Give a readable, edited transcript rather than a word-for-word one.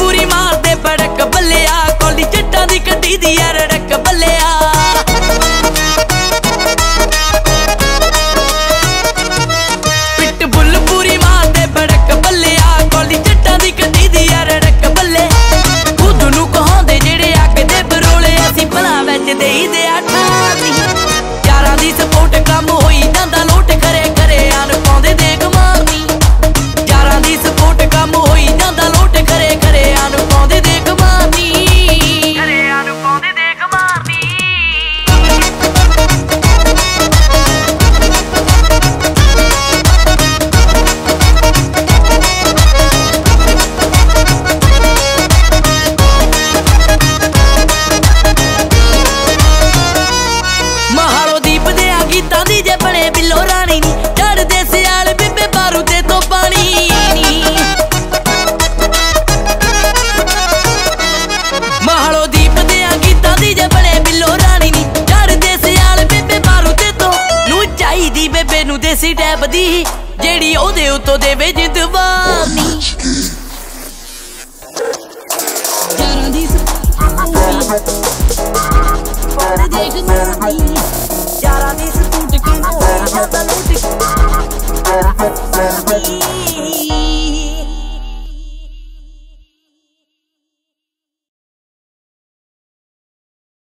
पूरी मार दे बड़क बल्लिया, कौली जट्टां दी कड्डी दी यार रड़क बल्लिया। पिट बुल पूरी मार दे बड़क बल्लिया, कौली जट्टां दी कड्डी दी यार रड़क बल्ले। खुद नूं कहांदे जेड़े अग दे बरोले, असीं भला विच देई दे ठानी। यारां दी सपोर्ट कम होई जांदा लोट, खरे खरे आन पाउंदे देख मारनी। यारां दी सपोर्ट कम होई जांदा लोट, खरे खरे आन पाउंदे देख मारनी। खरे आन पाउंदे देख मारनी। महालो दीप दे गीतां दी जे बने बिल्लो रानी नी, चढ़दे सियाल बेबे बारू ते तो पानी नी। महालो दीप दे गीतां दी जे बने बिल्लो रानी नी, चढ़दे सियाल बेबे बारू ते तो। नू चाहीदी बेबे नू देसी टैप दी, जेड़ी ओदे उत्तों देवे जिंदवानी। यारां दी देख मारनी, यारां दी सपूट कम होई जांदा लोट।